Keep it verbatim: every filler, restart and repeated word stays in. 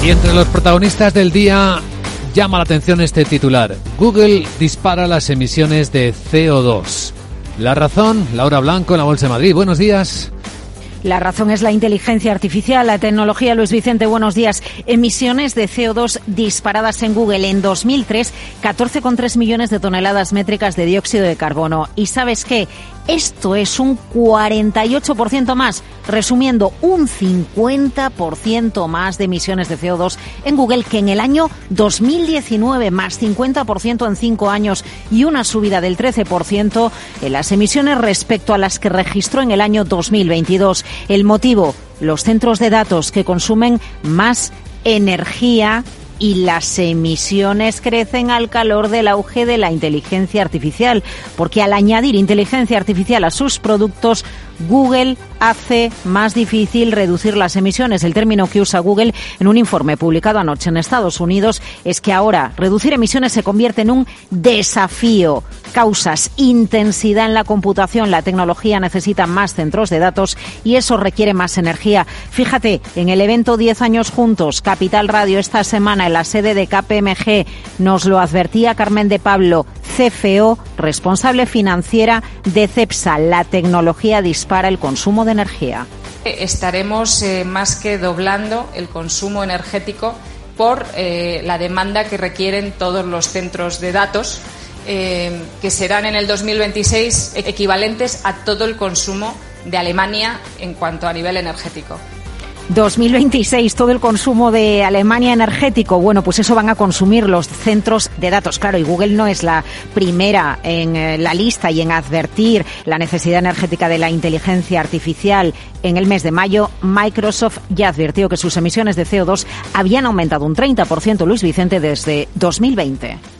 Y entre los protagonistas del día llama la atención este titular. Google dispara las emisiones de C O dos. La razón, Laura Blanco en la Bolsa de Madrid. Buenos días. La razón es la inteligencia artificial, la tecnología. Luis Vicente, buenos días. Emisiones de C O dos disparadas en Google. En dos mil tres, catorce coma tres millones de toneladas métricas de dióxido de carbono. ¿Y sabes qué? Esto es un cuarenta y ocho por ciento más. Resumiendo, un cincuenta por ciento más de emisiones de C O dos en Google que en el año dos mil diecinueve, más cincuenta por ciento en cinco años y una subida del trece por ciento en las emisiones respecto a las que registró en el año dos mil veintidós. El motivo, los centros de datos que consumen más energía y las emisiones crecen al calor del auge de la inteligencia artificial, porque al añadir inteligencia artificial a sus productos, Google hace más difícil reducir las emisiones. El término que usa Google en un informe publicado anoche en Estados Unidos es que ahora reducir emisiones se convierte en un desafío. Causas intensidad en la computación. La tecnología necesita más centros de datos y eso requiere más energía. Fíjate, en el evento diez años juntos, Capital Radio, esta semana en la sede de K P M G, nos lo advertía Carmen de Pablo, C F O, responsable financiera de Cepsa. La tecnología dispara el consumo de energía. Estaremos eh, más que doblando el consumo energético por eh, la demanda que requieren todos los centros de datos, eh, que serán en el dos mil veintiséis equivalentes a todo el consumo de Alemania en cuanto a nivel energético. dos mil veintiséis, todo el consumo de Alemania energético. Bueno, pues eso van a consumir los centros de datos. Claro, y Google no es la primera en la lista y en advertir la necesidad energética de la inteligencia artificial. En el mes de mayo, Microsoft ya advirtió que sus emisiones de C O dos habían aumentado un treinta por ciento, Luis Vicente, desde dos mil veinte.